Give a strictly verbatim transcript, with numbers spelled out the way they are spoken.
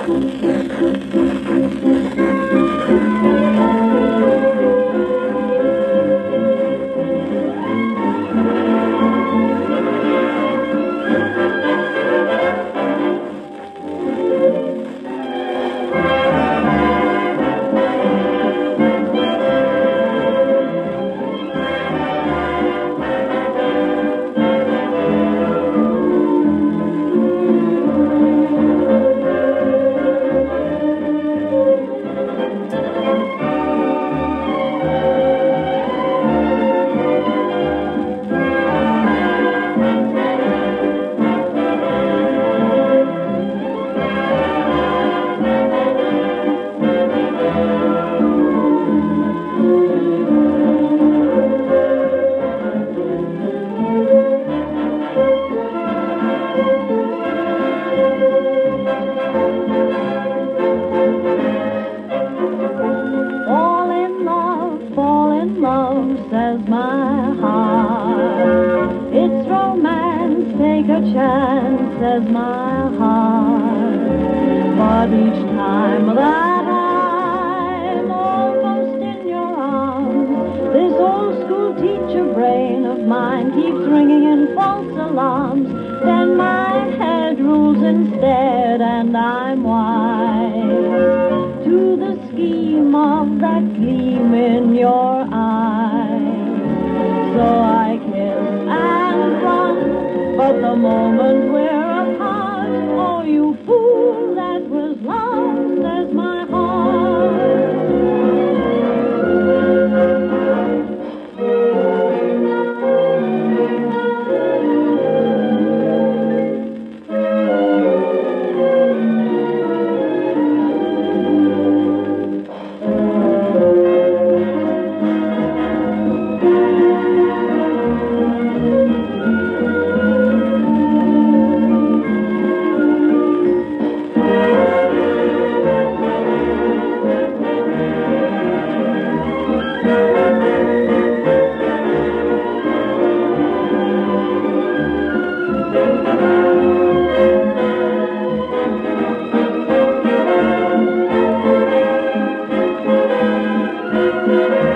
Says my heart, it's romance, take a chance, says my heart. But each time that I'm almost in your arms, this old school teacher brain of mine keeps ringing in false alarms. Then my head rules instead, and I'm wise to the scheme of that gleam in your eyes. So I kiss and run, but the moment we're apart, oh, you fool, that was love, says my heart. Thank you.